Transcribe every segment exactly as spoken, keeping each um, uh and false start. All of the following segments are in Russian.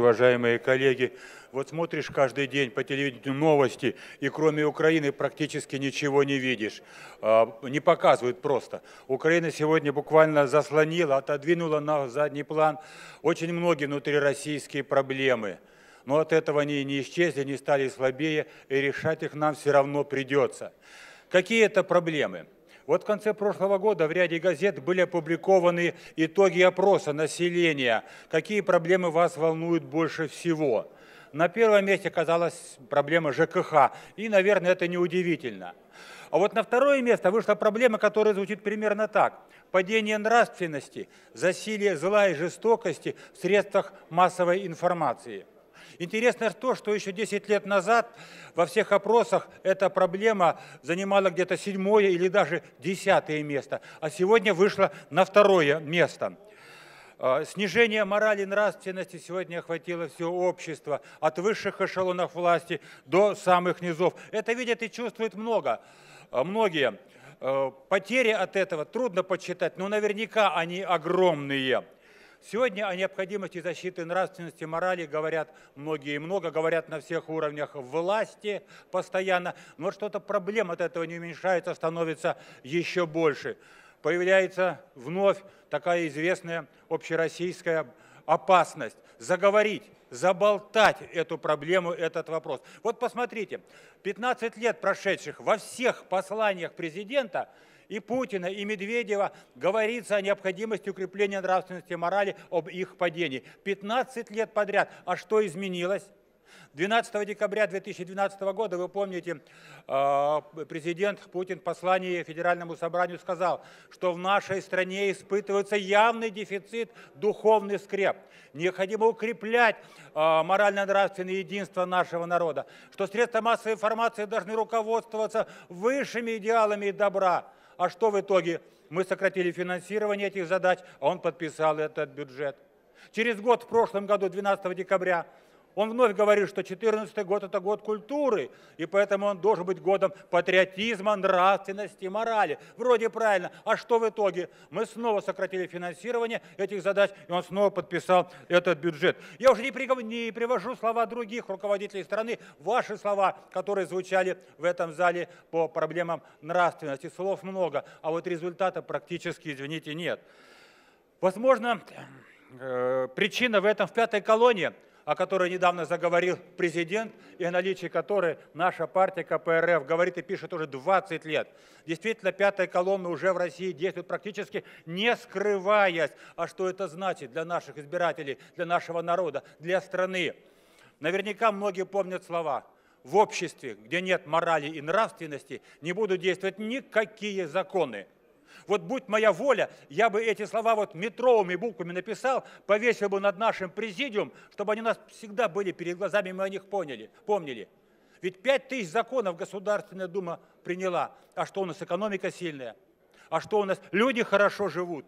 уважаемые коллеги. Вот смотришь каждый день по телевидению новости, и кроме Украины практически ничего не видишь. Не показывают просто. Украина сегодня буквально заслонила, отодвинула на задний план очень многие внутрироссийские проблемы. Но от этого они не исчезли, не стали слабее, и решать их нам все равно придется. Какие это проблемы? Вот в конце прошлого года в ряде газет были опубликованы итоги опроса населения. Какие проблемы вас волнуют больше всего? На первом месте оказалась проблема ЖКХ, и, наверное, это неудивительно. А вот на второе место вышла проблема, которая звучит примерно так. Падение нравственности, засилие зла и жестокости в средствах массовой информации. Интересно то, что еще десять лет назад во всех опросах эта проблема занимала где-то седьмое или даже десятое место, а сегодня вышла на второе место. Снижение морали и нравственности сегодня охватило все общество, от высших эшелонов власти до самых низов. Это видят и чувствуют много, многие. Потери от этого трудно подсчитать, но наверняка они огромные. Сегодня о необходимости защиты нравственности, морали говорят многие, и много говорят на всех уровнях власти постоянно, но что-то проблем от этого не уменьшается, становится еще больше. Появляется вновь такая известная общероссийская опасность заговорить, заболтать эту проблему, этот вопрос. Вот посмотрите, пятнадцать лет прошедших во всех посланиях президента и Путина, и Медведева говорится о необходимости укрепления нравственности и морали, об их падении. пятнадцать лет подряд. А что изменилось? двенадцатого декабря две тысячи двенадцатого года, вы помните, президент Путин в послании Федеральному собранию сказал, что в нашей стране испытывается явный дефицит духовных скреп. Необходимо укреплять морально-нравственное единство нашего народа, что средства массовой информации должны руководствоваться высшими идеалами добра. А что в итоге? Мы сократили финансирование этих задач, а он подписал этот бюджет. Через год, в прошлом году, двенадцатого декабря, он вновь говорит, что две тысячи четырнадцатый год – это год культуры, и поэтому он должен быть годом патриотизма, нравственности, морали. Вроде правильно. А что в итоге? Мы снова сократили финансирование этих задач, и он снова подписал этот бюджет. Я уже не, пригов... не привожу слова других руководителей страны, ваши слова, которые звучали в этом зале по проблемам нравственности. Слов много, а вот результата практически, извините, нет. Возможно, причина в этом в пятой колонне, о которой недавно заговорил президент, и о наличии которой наша партия ка пэ эр эф говорит и пишет уже двадцать лет. Действительно, пятая колонна уже в России действует практически не скрываясь. А что это значит для наших избирателей, для нашего народа, для страны? Наверняка многие помнят слова. В обществе, где нет морали и нравственности, не будут действовать никакие законы. Вот будь моя воля, я бы эти слова вот метровыми буквами написал, повесил бы над нашим президиумом, чтобы они у нас всегда были перед глазами, мы о них поняли, помнили. Ведь пять тысяч законов Государственная Дума приняла. А что у нас экономика сильная? А что у нас люди хорошо живут?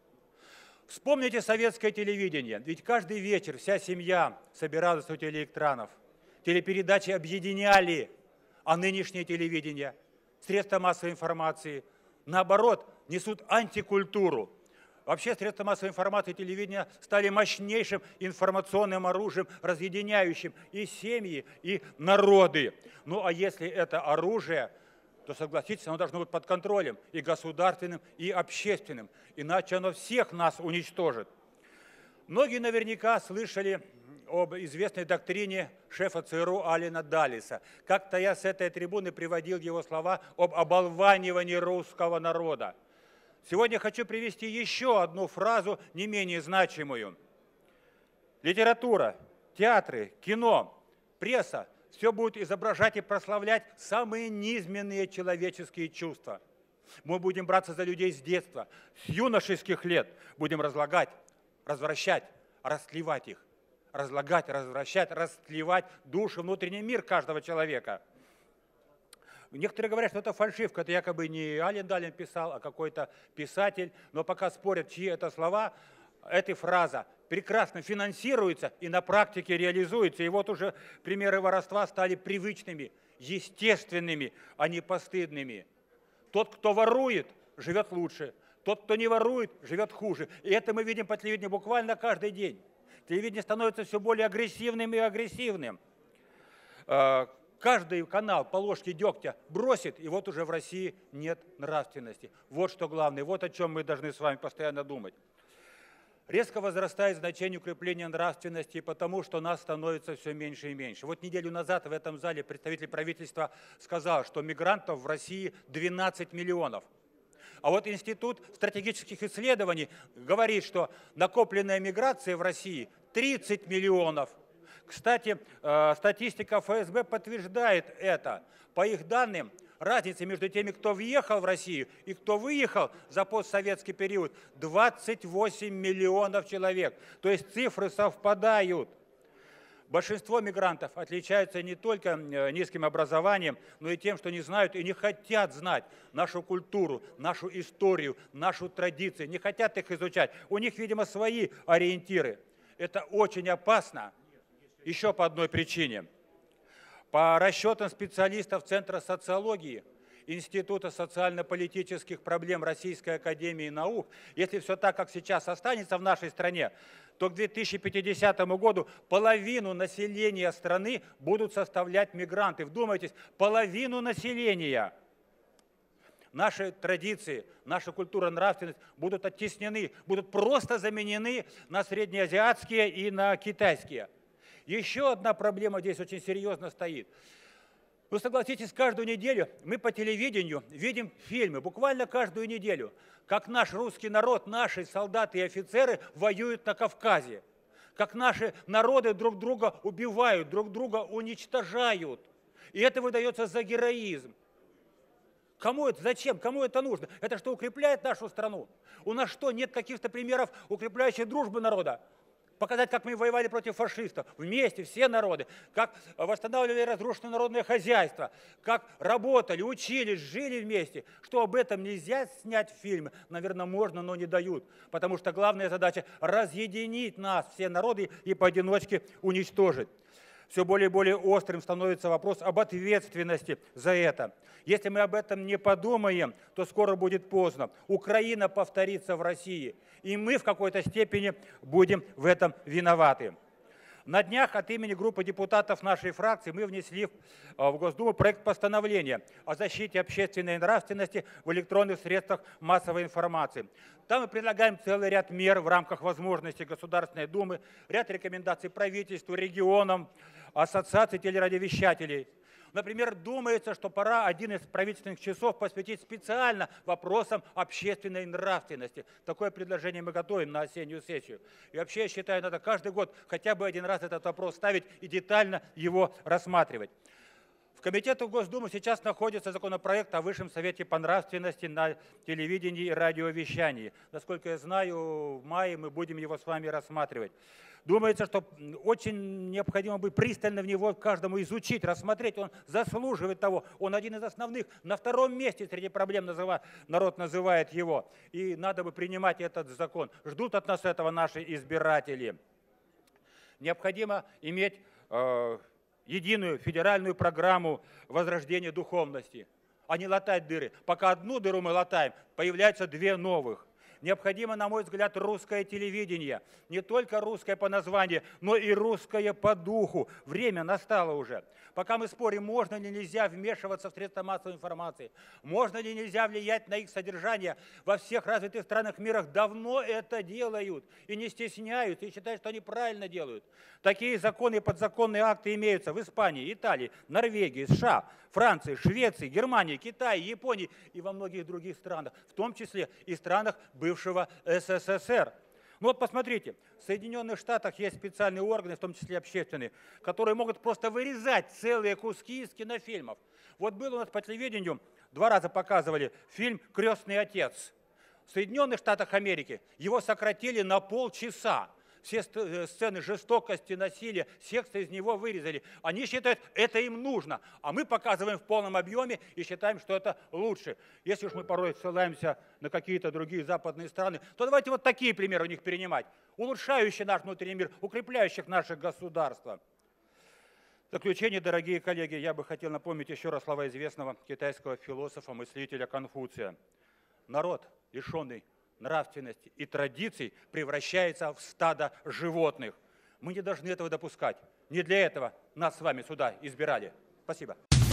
Вспомните советское телевидение. Ведь каждый вечер вся семья собиралась у телеэкранов. Телепередачи объединяли, а нынешнее телевидение, средства массовой информации, наоборот, несут антикультуру. Вообще средства массовой информации и телевидения стали мощнейшим информационным оружием, разъединяющим и семьи, и народы. Ну а если это оружие, то, согласитесь, оно должно быть под контролем и государственным, и общественным, иначе оно всех нас уничтожит. Многие наверняка слышали об известной доктрине шефа цэ эр у Алена Даллеса. Как-то я с этой трибуны приводил его слова об оболванивании русского народа. Сегодня хочу привести еще одну фразу, не менее значимую. Литература, театры, кино, пресса – все будет изображать и прославлять самые низменные человеческие чувства. Мы будем браться за людей с детства, с юношеских лет, будем разлагать, развращать, растлевать их. Разлагать, развращать, растлевать душу, внутренний мир каждого человека. Некоторые говорят, что это фальшивка, это якобы не Ален Даллес писал, а какой-то писатель. Но пока спорят, чьи это слова, эта фраза прекрасно финансируется и на практике реализуется. И вот уже примеры воровства стали привычными, естественными, а не постыдными. Тот, кто ворует, живет лучше. Тот, кто не ворует, живет хуже. И это мы видим по телевидению буквально каждый день. Телевидение становится все более агрессивным и агрессивным. Каждый канал по ложке дегтя бросит, и вот уже в России нет нравственности. Вот что главное, вот о чем мы должны с вами постоянно думать. Резко возрастает значение укрепления нравственности, потому что нас становится все меньше и меньше. Вот неделю назад в этом зале представитель правительства сказал, что мигрантов в России двенадцать миллионов. А вот Институт стратегических исследований говорит, что накопленная миграция в России тридцать миллионов. Кстати, статистика эф эс бэ подтверждает это. По их данным, разница между теми, кто въехал в Россию и кто выехал за постсоветский период, двадцать восемь миллионов человек. То есть цифры совпадают. Большинство мигрантов отличаются не только низким образованием, но и тем, что не знают и не хотят знать нашу культуру, нашу историю, нашу традицию, не хотят их изучать. У них, видимо, свои ориентиры. Это очень опасно. Еще по одной причине. По расчетам специалистов Центра социологии Института социально-политических проблем Российской академии наук, если все так, как сейчас останется в нашей стране, то к две тысячи пятидесятому году половину населения страны будут составлять мигранты. Вдумайтесь, половину населения. Наши традиции, наша культура, нравственность будут оттеснены, будут просто заменены на среднеазиатские и на китайские. Еще одна проблема здесь очень серьезно стоит. Ну, согласитесь, каждую неделю мы по телевидению видим фильмы, буквально каждую неделю, как наш русский народ, наши солдаты и офицеры воюют на Кавказе, как наши народы друг друга убивают, друг друга уничтожают. И это выдается за героизм. Кому это, зачем, кому это нужно? Это что, укрепляет нашу страну? У нас что, нет каких-то примеров укрепляющей дружбы народа? Показать, как мы воевали против фашистов, вместе, все народы, как восстанавливали разрушенное народное хозяйство, как работали, учились, жили вместе. Что об этом нельзя снять фильмы? Наверное, можно, но не дают. Потому что главная задача – разъединить нас, все народы, и поодиночке уничтожить. Все более и более острым становится вопрос об ответственности за это. Если мы об этом не подумаем, то скоро будет поздно. Украина повторится в России, и мы в какой-то степени будем в этом виноваты. На днях от имени группы депутатов нашей фракции мы внесли в Госдуму проект постановления о защите общественной нравственности в электронных средствах массовой информации. Там мы предлагаем целый ряд мер в рамках возможностей Государственной Думы, ряд рекомендаций правительству, регионам, ассоциации телерадиовещателей. Например, думается, что пора один из правительственных часов посвятить специально вопросам общественной нравственности. Такое предложение мы готовим на осеннюю сессию. И вообще, я считаю, надо каждый год хотя бы один раз этот вопрос ставить и детально его рассматривать. В Комитете Госдумы сейчас находится законопроект о Высшем совете по нравственности на телевидении и радиовещании. Насколько я знаю, в мае мы будем его с вами рассматривать. Думается, что очень необходимо бы пристально в него каждому изучить, рассмотреть. Он заслуживает того. Он один из основных. На втором месте среди проблем называет, народ называет его. И надо бы принимать этот закон. Ждут от нас этого наши избиратели. Необходимо иметь э, единую федеральную программу возрождения духовности, а не латать дыры. Пока одну дыру мы латаем, появляются две новых. Необходимо, на мой взгляд, русское телевидение. Не только русское по названию, но и русское по духу. Время настало уже. Пока мы спорим, можно ли нельзя вмешиваться в средства массовой информации, можно ли нельзя влиять на их содержание, во всех развитых странах мира давно это делают. И не стесняются, и считают, что они правильно делают. Такие законы и подзаконные акты имеются в Испании, Италии, Норвегии, США, Франции, Швеции, Германии, Китае, Японии и во многих других странах, в том числе и странах бывшего эс эс эс эр. Ну вот посмотрите, в Соединенных Штатах есть специальные органы, в том числе общественные, которые могут просто вырезать целые куски из кинофильмов. Вот был у нас по телевидению, два раза показывали фильм «Крестный отец». В Соединенных Штатах Америки его сократили на полчаса. Все сцены жестокости, насилия, секса из него вырезали. Они считают, это им нужно. А мы показываем в полном объеме и считаем, что это лучше. Если уж мы порой ссылаемся на какие-то другие западные страны, то давайте вот такие примеры у них перенимать. Улучшающие наш внутренний мир, укрепляющих наше государство. В заключение, дорогие коллеги, я бы хотел напомнить еще раз слова известного китайского философа, мыслителя Конфуция. Народ, лишенный нравственности и традиций превращается в стадо животных. Мы не должны этого допускать. Не для этого нас с вами сюда избирали. Спасибо.